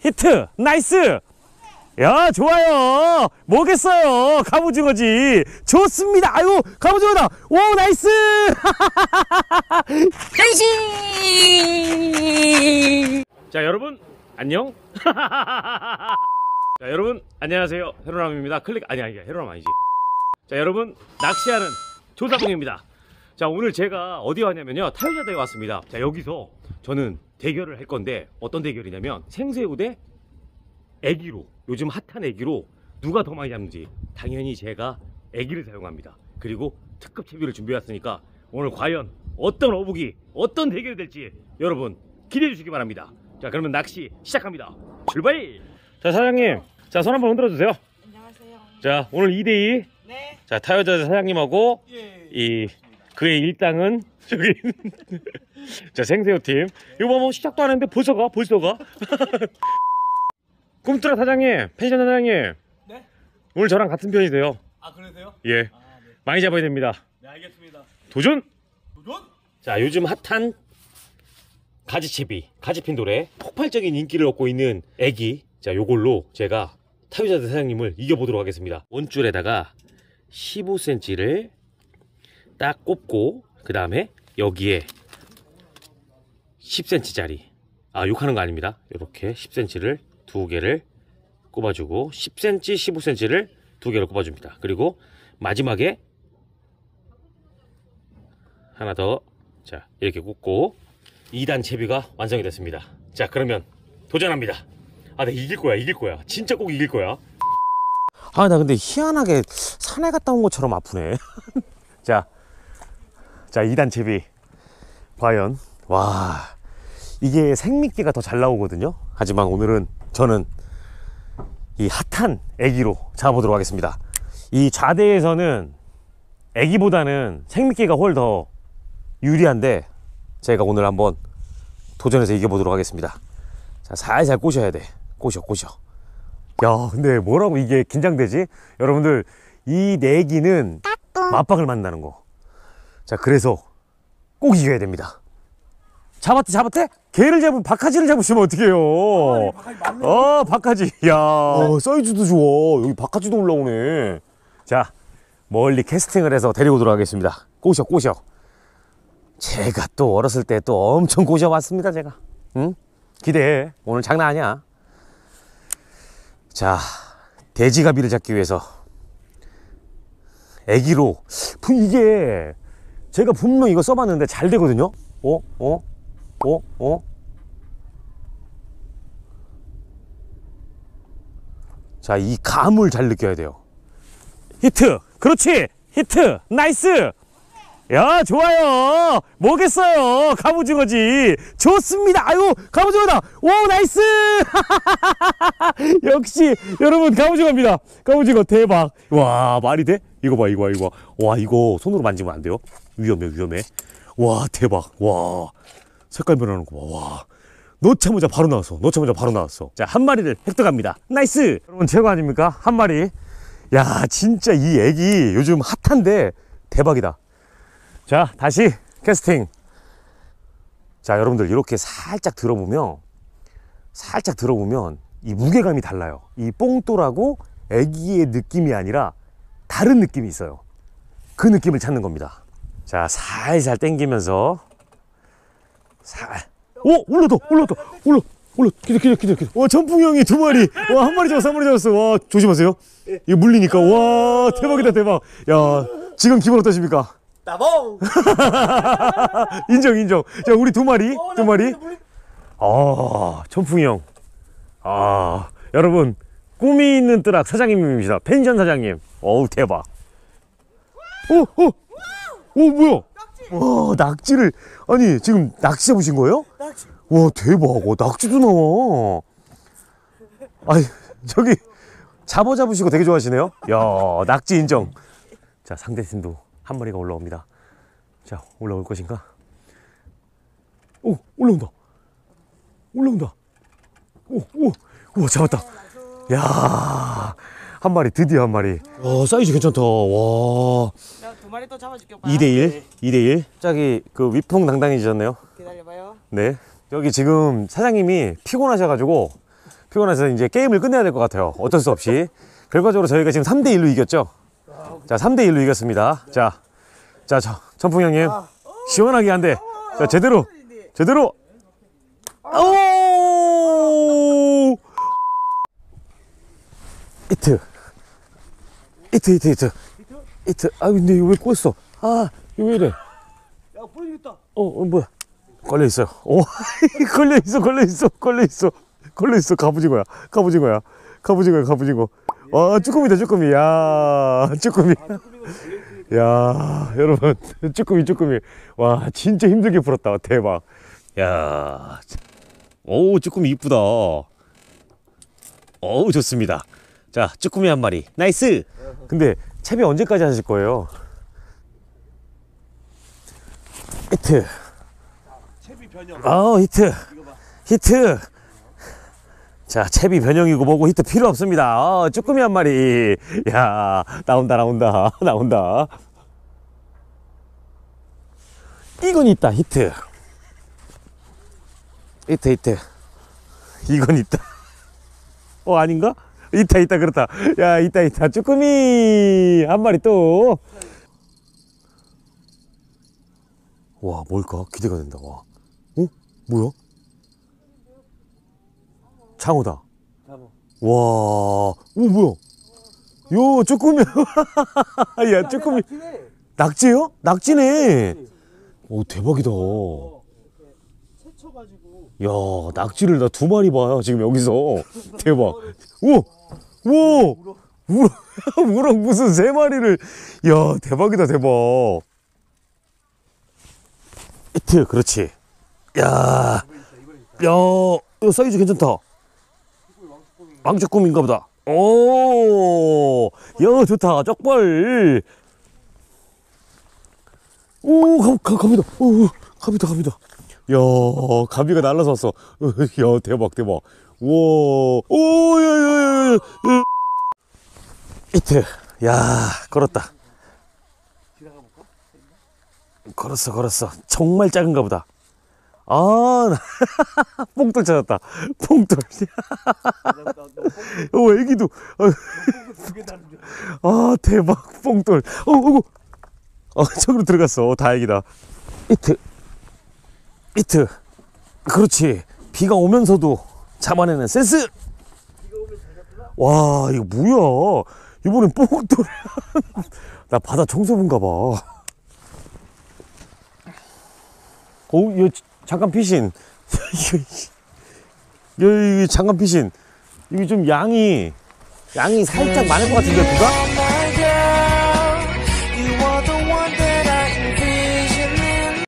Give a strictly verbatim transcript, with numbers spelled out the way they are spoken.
히트! 나이스! 야, 좋아요! 뭐겠어요! 갑오징어지! 좋습니다! 아이고, 갑오징어다! 오, 나이스! 변신! 자, 여러분, 안녕? 자, 여러분, 안녕하세요. 헤로남입니다. 클릭, 아니, 아니, 헤로남 아니지. 자, 여러분, 낚시하는 조사공입니다. 자, 오늘 제가 어디 왔냐면요, 타요자대에 왔습니다. 자, 여기서 저는 대결을 할 건데, 어떤 대결이냐면 생새우 대 애기로, 요즘 핫한 애기로 누가 더 많이 잡는지. 당연히 제가 애기를 사용합니다. 그리고 특급 채비를 준비해왔으니까 오늘 과연 어떤 어묵이, 어떤 대결이 될지 여러분 기대해 주시기 바랍니다. 자, 그러면 낚시 시작합니다. 출발! 자, 사장님, 자, 손 한번 흔들어 주세요. 안녕하세요. 자, 오늘 이 대 이. 네. 자, 타요자 사장님하고 예. 이 그의 일당은 저기 자, 생새우 팀. 이거 뭐 시작도 안 했는데 벌써 가, 벌써 가. 꿈뚜라 사장님, 펜션 사장님. 네? 오늘 저랑 같은 편이세요. 아, 그러세요? 예. 아, 네. 많이 잡아야 됩니다. 네, 알겠습니다. 도전! 도전? 자, 요즘 핫한 가지채비, 가지핀돌에 폭발적인 인기를 얻고 있는 애기. 자, 요걸로 제가 타요자 사장님을 이겨보도록 하겠습니다. 원줄에다가 십오 센티미터를 딱 꼽고, 그 다음에 여기에 십 센티미터짜리, 아, 욕하는 거 아닙니다. 이렇게 십 센티미터를 두 개를 꼽아주고, 십 센티미터, 십오 센티미터를 두 개를 꼽아줍니다. 그리고 마지막에 하나 더, 자, 이렇게 꽂고 이 단 채비가 완성이 됐습니다. 자, 그러면 도전합니다. 아, 나 이길 거야, 이길 거야. 진짜 꼭 이길 거야. 아, 나 근데 희한하게 산에 갔다 온 것처럼 아프네. 자, 자, 이 단 채비 과연, 와, 이게 생미끼가 더 잘 나오거든요. 하지만 오늘은 저는 이 핫한 애기로 잡아보도록 하겠습니다. 이 좌대에서는 애기보다는 생미끼가 훨 더 유리한데, 제가 오늘 한번 도전해서 이겨보도록 하겠습니다. 자, 살살 꼬셔야 돼. 꼬셔, 꼬셔. 야, 근데 뭐라고 이게 긴장되지? 여러분들, 이 내기는 맞박을 만나는 거. 자, 그래서 꼭 이겨야 됩니다. 잡았대, 잡았대? 개를 잡으면 박하지를 잡으시면 어떡해요? 아, 어, 박하지. 야, 어, 사이즈도 좋아. 여기 박하지도 올라오네. 자, 멀리 캐스팅을 해서 데리고 오도록 하겠습니다. 꼬셔, 꼬셔. 제가 또 어렸을 때 또 엄청 꼬셔왔습니다, 제가. 응? 기대해. 오늘 장난 아니야. 자, 돼지가비를 잡기 위해서 애기로, 이게 제가 분명 이거 써봤는데 잘 되거든요. 어? 어? 어? 어? 자, 이 감을 잘 느껴야 돼요. 히트! 그렇지! 히트! 나이스! 야, 좋아요! 뭐겠어요! 갑오징어지! 좋습니다! 아이고, 갑오징어다! 오, 나이스! 역시, 여러분, 갑오징어입니다. 갑오징어, 대박! 와, 말이 돼? 이거 봐, 이거 봐, 이거 봐. 와, 이거 손으로 만지면 안 돼요? 위험해, 위험해. 와, 대박. 와. 색깔 변하는 거 봐. 와. 넣자마자 바로 나왔어. 넣자마자 바로 나왔어. 자, 한 마리를 획득합니다. 나이스! 여러분, 최고 아닙니까? 한 마리. 야, 진짜 이 애기 요즘 핫한데 대박이다. 자, 다시 캐스팅. 자, 여러분들, 이렇게 살짝 들어보면, 살짝 들어보면 이 무게감이 달라요. 이 뽕돌하고 애기의 느낌이 아니라 다른 느낌이 있어요. 그 느낌을 찾는 겁니다. 자, 살살 당기면서 살. 오, 올라도, 올라도, 올라, 올라. 기다, 기다, 기다, 기다. 와, 전풍이 형이 두 마리. 와, 한 마리 잡았어, 한 마리 잡았어. 와, 조심하세요. 이거 물리니까. 와, 대박이다, 대박. 야, 지금 기분 어떠십니까? 따봉! 인정, 인정. 자, 우리 두 마리, 어, 두 마리. 아, 전풍이 형. 아, 여러분, 꿈이 있는 뜨락 사장님입니다. 펜션 사장님. 어우, 대박. 오, 오, 오, 뭐야? 와, 낙지를, 아니, 지금 낙지 잡으신 거예요? 낙지. 와, 대박. 와, 낙지도 나와. 아니, 저기, 잡어 잡으시고 되게 좋아하시네요? 야, 낙지 인정. 자, 상대팀도 한 마리가 올라옵니다. 자, 올라올 것인가? 오, 올라온다. 올라온다. 오, 오, 오, 잡았다. 야, 한 마리, 드디어 한 마리. 와, 사이즈 괜찮다. 와. 자, 두 마리 또 잡아줄게요. 이 대 일, 이 대 일. 갑자기 그 위풍당당해지셨네요. 기다려봐요. 네. 여기 지금 사장님이 피곤하셔가지고 피곤해서 이제 게임을 끝내야 될 것 같아요. 어쩔 수 없이. 결과적으로 저희가 지금 삼 대 일로 이겼죠. 자, 삼 대 일로 이겼습니다. 자, 자, 저, 전풍 형님. 시원하게 한대. 자, 제대로. 제대로. 오! 히트. 히트, 히트, 히트. 히트. 아, 근데 이거 왜 꼬였어? 아, 이거 왜 이래? 야, 부러지겠다. 어, 어 뭐야? 걸려 있어요. 오, 걸려 있어, 걸려 있어, 걸려 있어, 걸려 있어. 갑오징어야, 갑오징어야, 갑오징어야, 갑오징어. 와, 쭈꾸미다, 쭈꾸미. 야, 쭈꾸미. 야, 여러분, 쭈꾸미, 쭈꾸미. 와, 진짜 힘들게 풀었다. 대박. 야, 오, 쭈꾸미 이쁘다. 어우, 좋습니다. 자, 쭈꾸미 한 마리. 나이스. 근데 채비 언제까지 하실 거예요? 히트. 채비 변형. 아, 히트. 이거 봐. 히트. 자, 채비 변형이고 뭐고 히트 필요 없습니다. 아, 쭈꾸미 한 마리. 야, 나온다, 나온다, 나온다. 이건 있다, 히트. 히트, 히트. 이건 있다. 어, 아닌가? 있다, 있다, 그렇다. 야, 있다, 있다. 쭈꾸미 한 마리 또. 와, 뭘까? 기대가 된다. 와. 어? 뭐야? 장어다. 잡아. 와, 오, 뭐야? 요, 쭈꾸미. 야, 쭈꾸미. 낙지요? 낙지네. 오, 대박이다. 채쳐가지고. 야, 낙지를 나 두 마리 봐요, 지금 여기서. 대박. 오! 오! 우럭, 우럭 무슨 세 마리를. 야, 대박이다, 대박. 히트, 그렇지. 야, 야, 이거 사이즈 괜찮다. 왕쭈꾸미인가 보다. 오, 야, 좋다. 쪽벌. 오, 가, 가, 갑니다. 오, 갑니다, 갑니다. 야, 가비가 날라서 왔어. 야, 대박, 대박. 우와, 오, 야, 야, 야, 야. 히트. 야, 걸었다. 지나가 볼까? 걸었어, 걸었어. 정말 작은가 보다. 아, 나 뽕돌 찾았다. 뽕돌. 어, 애기도. 두개 다른데. 아, 대박. 뽕돌. 어, 어, 어, 저기로 들어갔어. 다행이다. 히트. 히트. 그렇지. 비가 오면서도 잡아내는 센스. 와, 이거 뭐야. 이번엔 뽕돌. 나 바다 청소부인가 봐. 어, 이거 잠깐 피신. 이거, 이거 잠깐 피신. 이게 좀 양이, 양이 살짝 많을 것 같은데, 비가?